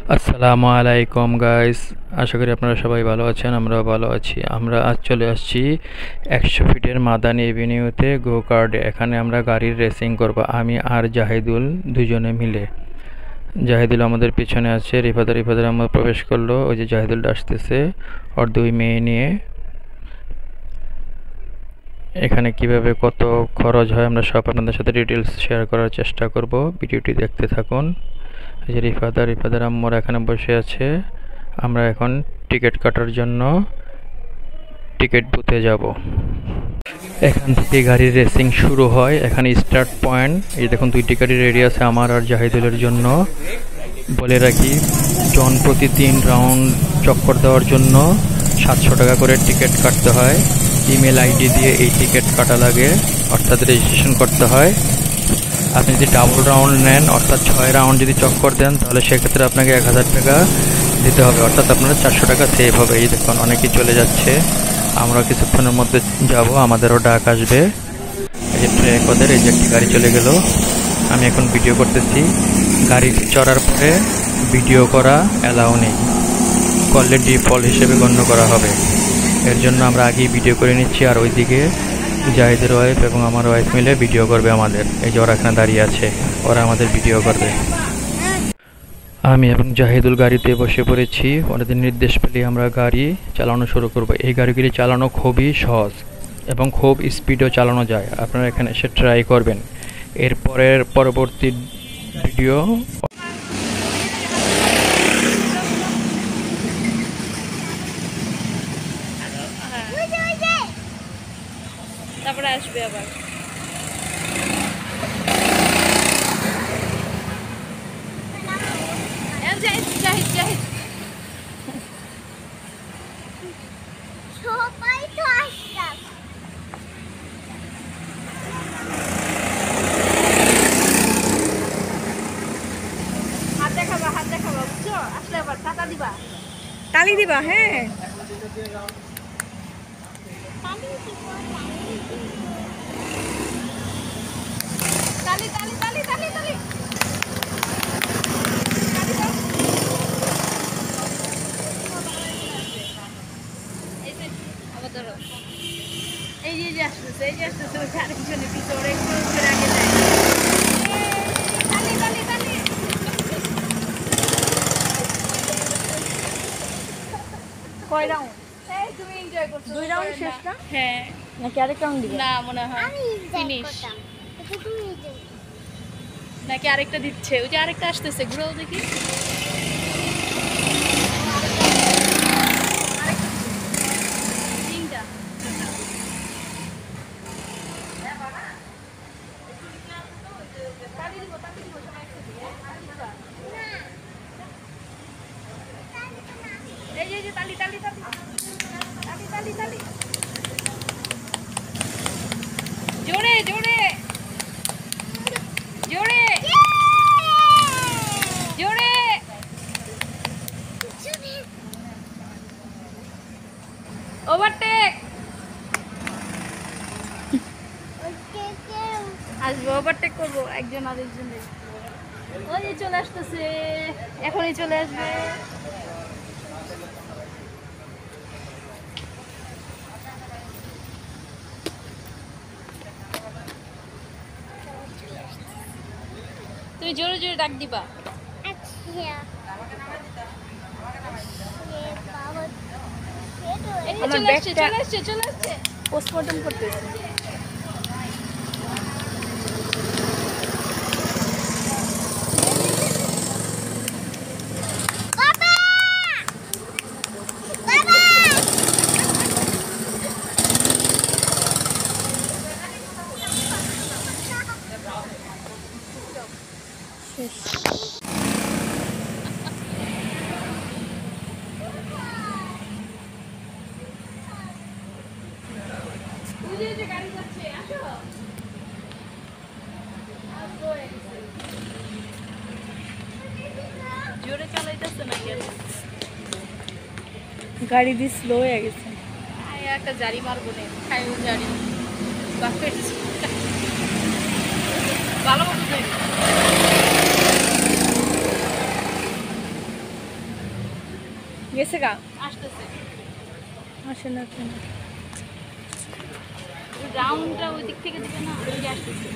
আসসালামু আলাইকুম গাইস, আশা করি আপনারা সবাই ভালো আছেন। আমরাও ভালো আছি। আমরা আজ চলে আসছি 100 ফিটের মাদানী এভিনিউতে গো কার্ডে। এখানে আমরা গাড়ির রেসিং করব, আমি আর জাহিদুল দুজনে মিলে। জাহিদুল আমাদের পিছনে আছে, রিফাদার আমরা প্রবেশ করলো। ওই যে জাহিদুল আসতেছে ওর দুই মেয়ে নিয়ে। এখানে কিভাবে কত খরচ হয় আমরা সব আপনাদের সাথে ডিটেলস শেয়ার করার চেষ্টা করব। ভিডিওটি দেখতে থাকুন। এই যে রিফাদার আম্মুরা এখানে বসে আছে। আমরা এখন টিকিট কাটার জন্য টিকিট বুথে যাব। এখান থেকে গাড়ির রেসিং শুরু হয়। এখানে স্টার্ট পয়েন্ট, এই দেখুন দুইটি গাড়ি রেডি আছে আমার আর জাহিদুলের জন্য। বলে রাখি, জন প্রতি 3 রাউন্ড চক্কর দেওয়ার জন্য 700 টাকা করে টিকিট কাটতে হয়। ইমেল আইডি দিয়ে এই টিকিট কাটা লাগে, অর্থাৎ রেজিস্ট্রেশন করতে হয়। আপনি যদি ডাবল রাউন্ড নেন, অর্থাৎ 6 রাউন্ড যদি চক্কর দেন, তাহলে সেক্ষেত্রে আপনাকে 1000 টাকা দিতে হবে, অর্থাৎ আপনার 400 টাকা সেভ হবে। এই দেখুন অনেকেই চলে যাচ্ছে, আমরা কিছুক্ষণের মধ্যে যাব, আমাদেরও ডাক আসবে। এই যে ট্রেক ওদের, এই যে একটি গাড়ি চলে গেল। আমি এখন ভিডিও করতেছি। গাড়ি চড়ার পরে ভিডিও করা অ্যালাউ নেই, করলে ডিফল্ট হিসেবে গণ্য করা হবে। এর জন্য আমরা আগেই ভিডিও করে নিচ্ছি। আর ওইদিকে জাহিদের ওয়াইফ এবং আমার ওয়াইফ মিলে ভিডিও করবে আমাদের। এই যে ওরা এখানে দাঁড়িয়ে আছে, ওরা আমাদের ভিডিও করবে। আমি এবং জাহিদুল গাড়িতে বসে পড়েছি। ওনাদের নির্দেশ পেলে আমরা গাড়ি চালানো শুরু করব। এই গাড়িগুলি চালানো খুবই সহজ এবং খুব স্পিডও চালানো যায়। আপনারা এখানে এসে ট্রাই করবেন। এরপরের পরবর্তী ভিডিও তারপরে আসবে আবার। জাহিদ জাহিদ জাহিদ সবাই তো আসলাম। হাত দেখাবা বুঝছো? আসলে আবার টাকা দিবা, তালি দিবা। হ্যাঁ, তালি তালি তালি তালি তালি। এই যে আসতেছে, আরেকজনের পিছনে একটু করে আগে যায়। তালি তালি তালি। কয় রাউন্ড? এই তুমি এনজয় করছো। 2 রাউন্ড শেষ না? হ্যাঁ, নাকি আরেক রাউন্ড দিবে? না মনে হয় আমি ফিনিশ। এটা তুমি যাও। নাকি আরেকটা দিচ্ছে? ওই যে আরেকটা আসতেছে, ঘুরাও দেখি। তিনটা। এই যে তালি তালি তালি তালি তালি তালি। জোরে জোরে জোরে জোরে। ওভারটেক আসবো, ওভারটেক করবো একজন আরেকজনের। ওই যে চলে আসতেছে, এখনই চলে আসবে। তুমি জোরে জোরে ডাক দিবা। চলে আসছে পোস্টমর্টম করতেছে। জোরে চালাইতেছে না কেন? গাড়ি দিয়ে স্লো হয়ে গেছে। একটা জারি মারবো না, খাইও জারি ভালো মতো গেছে গা আসতেছে আসে না কেন রাউন্ডটা ওই দিক থেকে দিবে না ওই যে আসতেছে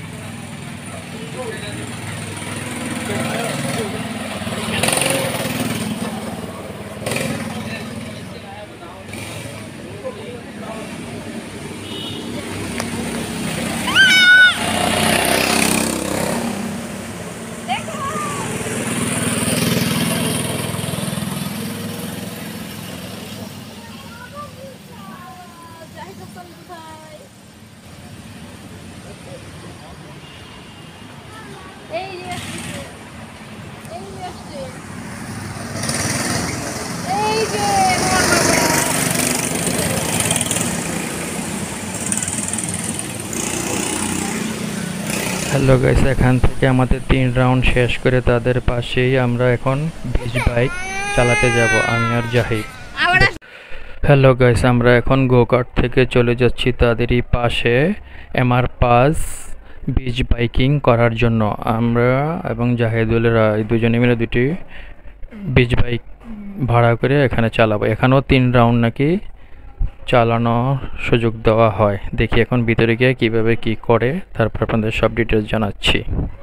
হ্যালো গাইস, এখান থেকে আমাদের 3 রাউন্ড শেষ করে তাদের পাশেই আমরা এখন বিচ বাইক চালাতে যাব, আমি আর জাহিদ। হ্যালো গাইস, আমরা এখন গোকার্ট থেকে চলে যাচ্ছি তাদেরই পাশে MR পাস বিচ বাইকিং করার জন্য। আমরা এবং জাহিদুলেরা এই দুজনে মিলে দুটি বিচ বাইক ভাড়া করে এখানে চালাবো। এখানেও 3 রাউন্ড নাকি চালানোর সুযোগ দেওয়া হয়। দেখি এখন ভিতরে গিয়ে কীভাবে কী করে, তারপর আপনাদের সব ডিটেলস জানাচ্ছি।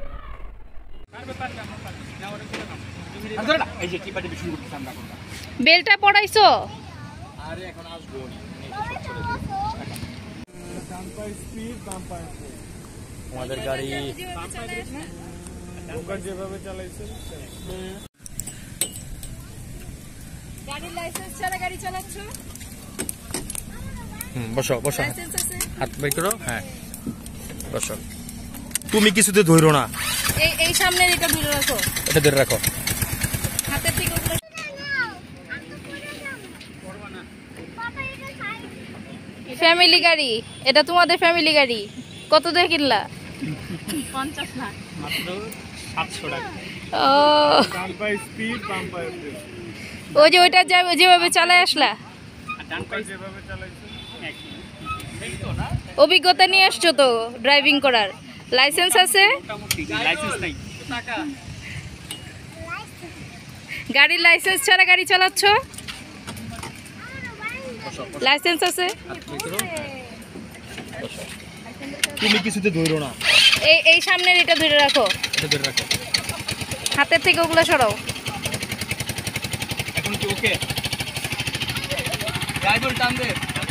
বেলটা পড়াইছো? আমাদের গাড়ি যেভাবে চালাইছে গাড়ির লাইসেন্স ছাড়া গাড়ি চালাচ্ছো? বসো বসো, লাইসেন্স আছে? হাত বের করো। হ্যাঁ বসো। তুমি কিছুতে ধরো না, এই সামনের এটা ধরে রাখো, এটা ধরে রাখো। হাতের থেকে ওগুলো ফ্যামিলি গাড়ি, এটা তোমাদের ফ্যামিলি গাড়ি। কত দিয়ে কিনলা? 50 লাখ। মাত্র 700 টাকা। ও ডাম্পার স্পিড বাম্পার ব্রেক। ওই যে ওইটা যেভাবে চালায় আসলা, ডাম্পার যেভাবে চালাইছে দেখতো না, অভিজ্ঞতা নিয়ে আসছো তো ড্রাইভিং করার। লাইসেন্স আছে? লাইসেন্স নাই টাকা। গাড়ির লাইসেন্স ছাড়া গাড়ি চালাচ্ছ? লাইসেন্স আছে? তুমি কিছুতে ধরো না, এই সামনের এটা ধরে রাখো, এটা ধরে রাখো। হাতের থেকে ওগুলো সরাও। এখন কি ওকে? ড্রাইভার টান দে।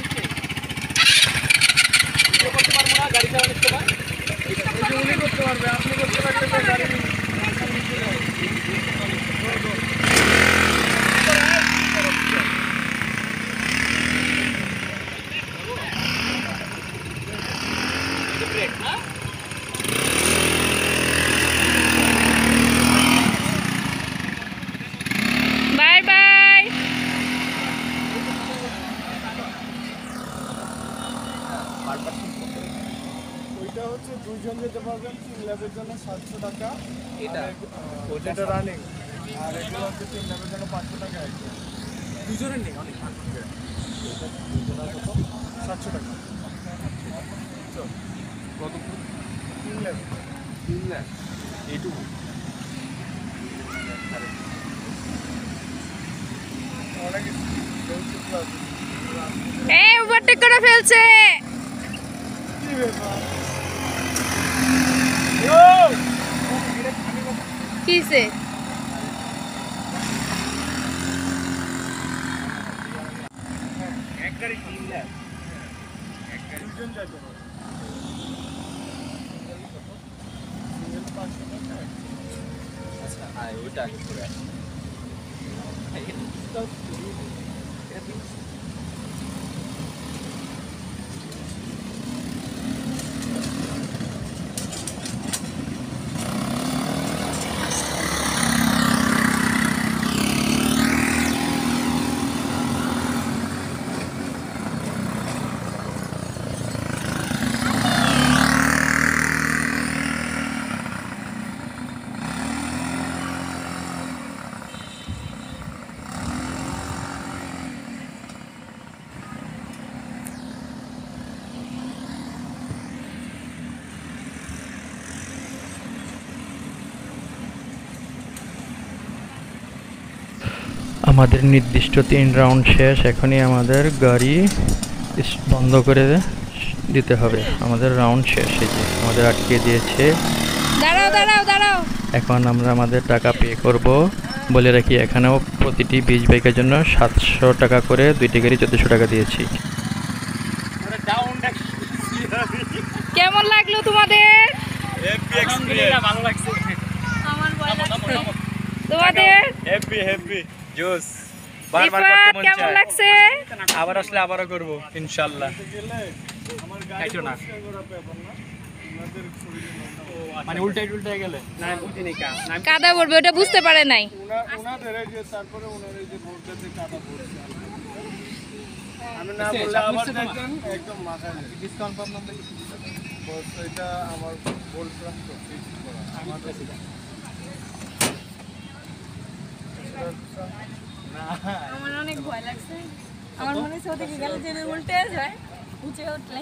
করতে পারবো না, গাড়ি চালানোর সময় উনি করতে পারবে, আপনি করতে পারবেন না। গাড়ি বাই বাই। ওইটা হচ্ছে দুইজন যেতে পারবেন, 3 ল্যাবের জন্য 700 টাকা। এটা রানিং, আর এগুলো হচ্ছে 3 ল্যাবের জন্য 500 টাকা। দুজনের নেই, অনেক 700 টাকা। কত? 3 ল্যাব। 3 ল্যাব এইটুকু। অনেক ওভারটেক করে ফেলছে। কি ব্যাপার? কিসে? এক গাড়ি 3 ল্যাব, এক গাড়ি দুজন যাবে। আচ্ছা, আয় ওইটা আগে করে আসি। আমাদের নির্দিষ্ট 3 রাউন্ড শেষ। এখনই আমাদের গাড়ি বন্ধ করে দিতে হবে। আমাদের রাউন্ড শেষ। এই যে আমাদের আটকে দিয়েছে। দাঁড়াও দাঁড়াও দাঁড়াও। এখন আমরা আমাদের টাকা পে করব। বলে রাখি এখানেও প্রতিটি বিচ বাইকের জন্য 700 টাকা করে, 2টি গাড়ি 1400 টাকা দিয়েছি। কেমন লাগলো তোমাদের? আলহামদুলিল্লাহ ভালো লাগছে। আমার ভয় লাগছে। তোমাদের হ্যাপি জোস। রিফাত কেমন লাগছে? আবার আসলে আবারও করব ইনশাআল্লাহ। খাইছো না মানে উল্টাই গেলে না বুঝি নাই কাদা পড়বে ওটা বুঝতে পারে নাই। ওনাদের এই যে তারপরে ওনার এই যে ভোটটাতে কাটা পড়ছে আমি না বললে আবার দেখেন একদম মাথায় ডিসকাউন্ট পাবো না বস। এটা আমার বলছিলাম তো ফিক্স করা আমার কাছে না। আমার অনেক ভয় লাগছে। আমার মনে হচ্ছে ওদিকে গেলে যে উল্টে যায় উঠে উঠলে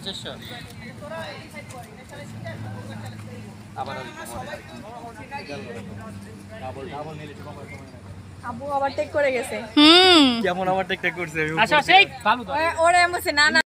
আবু ওভারটেক করে গেছে। কেমন ওভারটেক করছে ওরে এমন না না